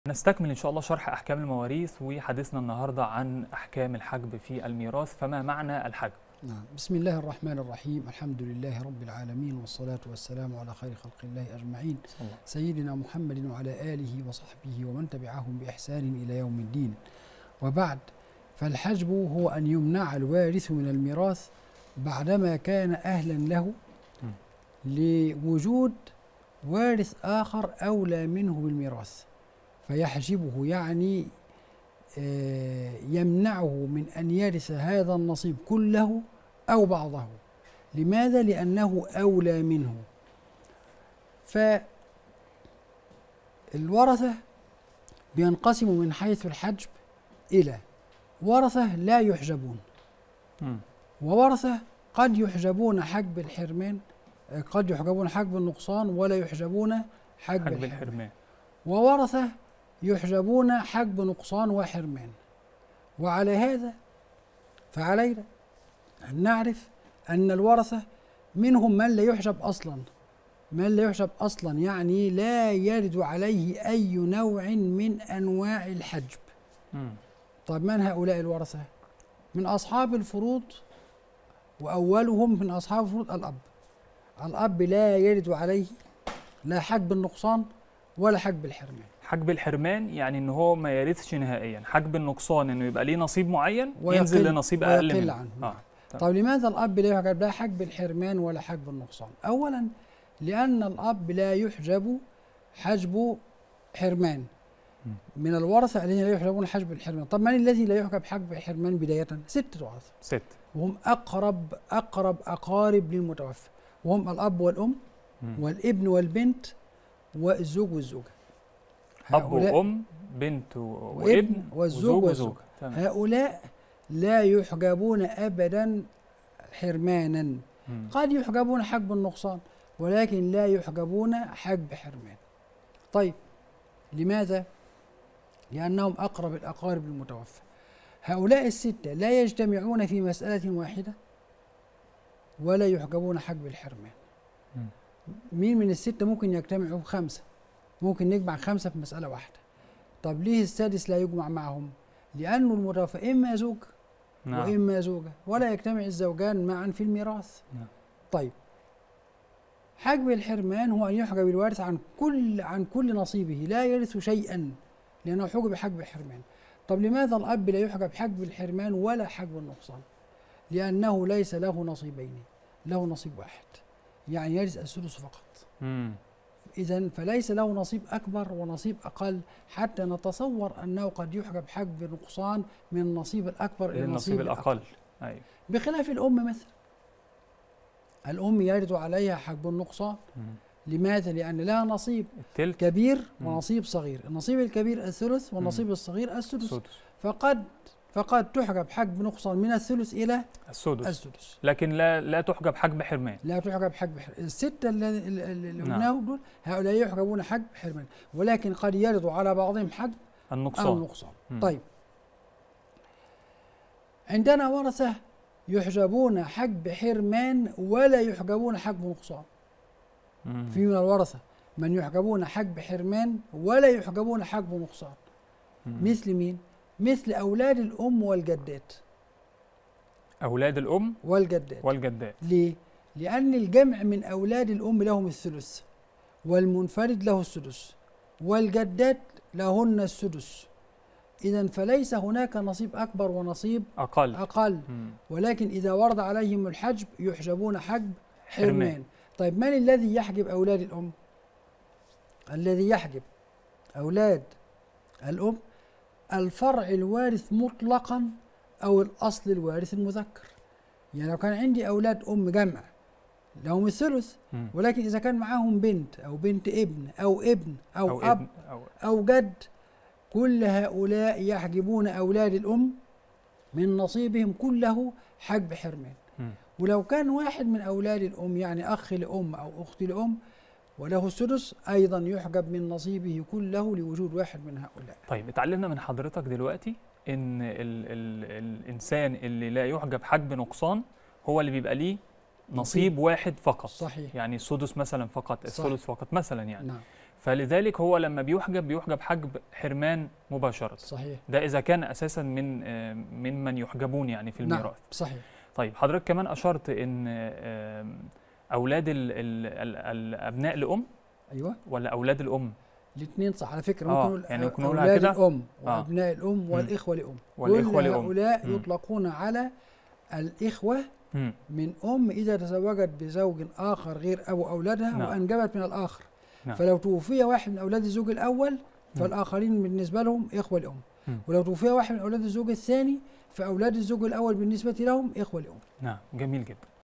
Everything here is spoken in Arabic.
نستكمل إن شاء الله شرح أحكام المواريث، وحديثنا النهاردة عن أحكام الحجب في الميراث. فما معنى الحجب؟ نعم، بسم الله الرحمن الرحيم. الحمد لله رب العالمين، والصلاة والسلام على خير خلق الله أجمعين، سيدنا محمد وعلى آله وصحبه ومن تبعهم بإحسان إلى يوم الدين. وبعد، فالحجب هو أن يمنع الوارث من الميراث بعدما كان أهلا له لوجود وارث آخر أولى منه بالميراث، فيحجبه يعني يمنعه من أن يرث هذا النصيب كله أو بعضه. لماذا؟ لأنه أولى منه. فالورثة بينقسموا من حيث الحجب إلى ورثة لا يحجبون، وورثة قد يحجبون حجب الحرمان، قد يحجبون حجب النقصان ولا يحجبون حجب الحرمان، وورثة يحجبون حجب نقصان وحرمان. وعلى هذا فعلينا أن نعرف أن الورثة منهم من لا يحجب أصلا، من لا يحجب أصلا يعني لا يرد عليه أي نوع من أنواع الحجب. طيب من هؤلاء الورثة؟ من أصحاب الفروض، وأولهم من أصحاب الفروض الأب. الأب لا يرد عليه لا حجب النقصان ولا حجب الحرمان. حجب الحرمان يعني ان هو ما يرثش نهائيا، حجب النقصان انه يبقى ليه نصيب معين ينزل لنصيب اقل منه. طيب لماذا الاب لا يحجب لا حجب الحرمان ولا حجب النقصان؟ اولا لان الاب لا يحجب حجب حرمان من الورثه الذين لا يحجبون حجب الحرمان. طب من الذي لا يحجب حجب الحرمان بدايه؟ 6 ورثه، 6، وهم اقرب اقارب للمتوفى، وهم الاب والام والابن والبنت والزوج والزوجه. أب وأم، بنت وابن، والزوج والزوجة. هؤلاء لا يحجبون أبدا حرمانا. قد يحجبون حجب النقصان ولكن لا يحجبون حجب حرمان. طيب لماذا؟ لأنهم أقرب الأقارب للمتوفى. هؤلاء ال6 لا يجتمعون في مسألة واحدة ولا يحجبون حجب الحرمان. مين من ال6 ممكن يجتمعوا؟ 5، ممكن نجمع 5 في مسألة واحدة. طب ليه السادس لا يجمع معهم؟ لأنه المتوفى إما زوج وإما زوجة، ولا يجتمع الزوجان معا في الميراث. طيب حجب الحرمان هو أن يحجب الوارث عن كل نصيبه، لا يرث شيئا لأنه حجب حجب الحرمان. طب لماذا الأب لا يحجب حجب الحرمان ولا حجب النقصان؟ لأنه ليس له نصيبين، له نصيب واحد، يعني يرث الثلث فقط. إذن فليس له نصيب أكبر ونصيب أقل، حتى نتصور أنه قد يحجب حجب نقصان من النصيب الأكبر إلى النصيب الأقل. أيوة. بخلاف الأم مثلا، الأم يرد عليها حجب النقصان. لماذا؟ لأن لها نصيب كبير ونصيب صغير، النصيب الكبير الثلث والنصيب الصغير السدس. فقد تحجب حجب نقصان من الثلث إلى السدس، لكن لا تحجب حجب حرمان. لا تحجب حجب حرمان. ال6 اللي قلناهم دول هؤلاء يحجبون حجب حرمان، ولكن قد يرد على بعضهم حجب النقصان. طيب عندنا ورثة يحجبون حجب حرمان ولا يحجبون حجب نقصان. في من الورثة من يحجبون حجب حرمان ولا يحجبون حجب نقصان. مثل مين؟ مثل أولاد الأم والجدات. أولاد الأم والجدات. ليه؟ لأن الجمع من أولاد الأم لهم الثلث، والمنفرد له السدس، والجدات لهن السدس. إذن فليس هناك نصيب أكبر ونصيب أقل. ولكن إذا ورد عليهم الحجب يحجبون حجب حرمان. طيب من الذي يحجب أولاد الأم؟ الذي يحجب أولاد الأم الفرع الوارث مطلقا أو الأصل الوارث المذكر. يعني لو كان عندي أولاد أم جمع لهم الثلث، ولكن إذا كان معاهم بنت أو بنت ابن أو ابن أو أب أو جد، كل هؤلاء يحجبون أولاد الأم من نصيبهم كله حجب حرمان. ولو كان واحد من أولاد الأم يعني أخ لأم أو أخت لأم وله السدس، أيضا يحجب من نصيبه كله لوجود واحد من هؤلاء. طيب اتعلمنا من حضرتك دلوقتي إن الإنسان اللي لا يحجب حجب نقصان هو اللي بيبقى ليه نصيب واحد فقط. صحيح. يعني السدس مثلا فقط، الثلث فقط مثلا يعني. نعم. فلذلك هو لما بيحجب حجب حرمان مباشرة. صحيح. ده إذا كان أساسا من يحجبون يعني في الميراث. نعم صحيح. طيب حضرتك كمان أشرت إن أولاد الأبناء لأم. أيوه. ولا أولاد الأم؟ الاثنين صح على فكرة. ممكن يعني ممكن نقولها أولاد كده الأم وأبناء الأم والإخوة لأم. والإخوة لأم. هؤلاء يطلقون على الإخوة من أم إذا تزوجت بزوج آخر غير أبو أولادها. نعم. وأنجبت من الآخر. نعم. فلو توفي واحد من أولاد الزوج الأول فالآخرين بالنسبة لهم إخوة لأم. ولو توفي واحد من أولاد الزوج الثاني فأولاد الزوج الأول بالنسبة لهم إخوة لأم. نعم جميل جدا.